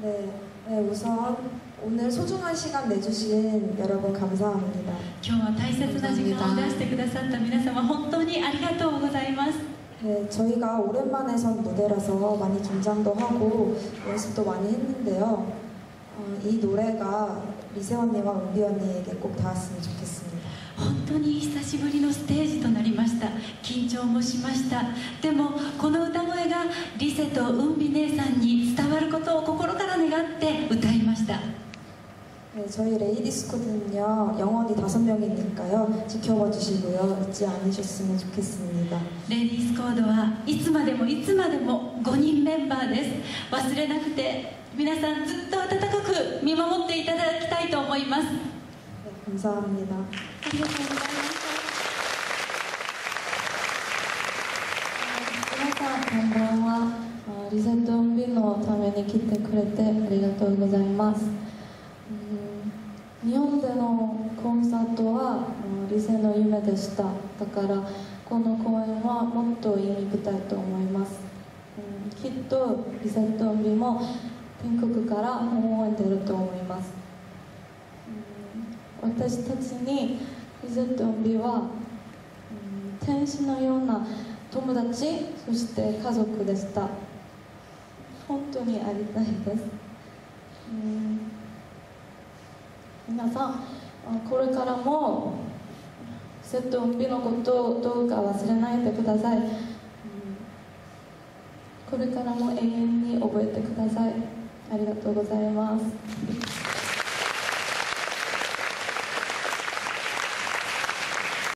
네, 우선 오늘 소중한 시간 내주신 여러분 감사합니다. 今日は大切な時間を出してくださった皆様、本当にありがとうございます。 네, 저희가 오랜만에 선 무대라서 많이 긴장도 하고 연습도 많이 했는데요. 이 노래가 리세 언니와 은비 언니에게 꼭 닿았으면 좋겠습니다. 本当に久しぶりのステージとなりました。緊張もしました。でもこの歌声がリセとウンビ姉さんに伝わることを心から願って歌いました。 네, 저희 레이디스코드는요 영원히 5명이니까요 지켜봐 주시고요 잊지 않으셨으면 좋겠습니다. レディースコードはいつまでもいつまでも5人メンバーです。忘れなくて皆さんずっと温かく見守っていただきたいと思います。 네, 감사합니다. ありがとうございました。 皆さんこんばんは。リセとウンビのために来てくれてありがとうございます。日本でのコンサートはリセの夢でした。だからこの公演はもっと意味深いと思います。きっとリセとウンビも天国から応援出ると思います。私たちにリセとウンビは天使のような友達、そして家族でした。本当にありたいです。皆さんこれからもリセとウンビのことをどうか忘れないでください。これからも永遠に覚えてください。ありがとうございます。